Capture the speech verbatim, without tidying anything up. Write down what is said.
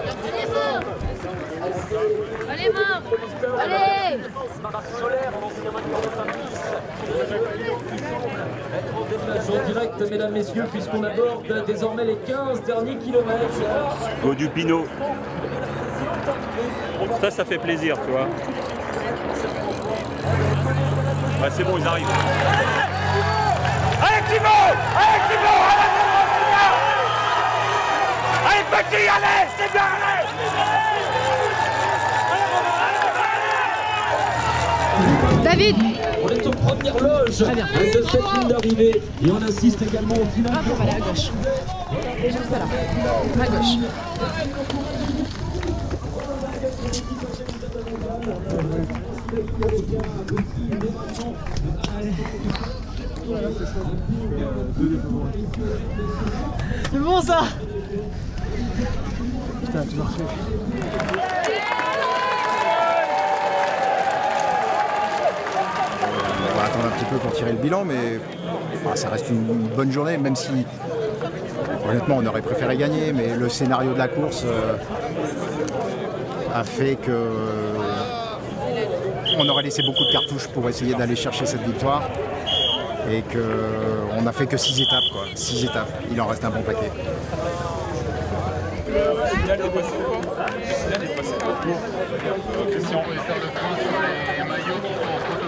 Allez, Marc! Allez! En direct, mesdames, messieurs, puisqu'on aborde désormais les quinze derniers kilomètres. Go du Pinot. Ça, ça fait plaisir, tu vois. Ouais, c'est bon, ils arrivent. Allez, Thibaut! Allez, Thibaut! Allez, petit, allez! C'est bien, allez! David! On est aux premières loges de cette ligne d'arrivée et on assiste également au final. Hop, on va aller à gauche. Juste là, à gauche. C'est bon ça. Putain, tu m'as refait. On va attendre un petit peu pour tirer le bilan, mais ah, ça reste une bonne journée, même si honnêtement on aurait préféré gagner, mais le scénario de la course euh, a fait que euh, on aurait laissé beaucoup de cartouches pour essayer d'aller chercher cette victoire et qu'on n'a fait que six étapes, quoi. Six étapes, il en reste un bon paquet. Le signal est passé quoi? Le signal est passé quoi? Christian, on va faire le point sur les maillots qui sont en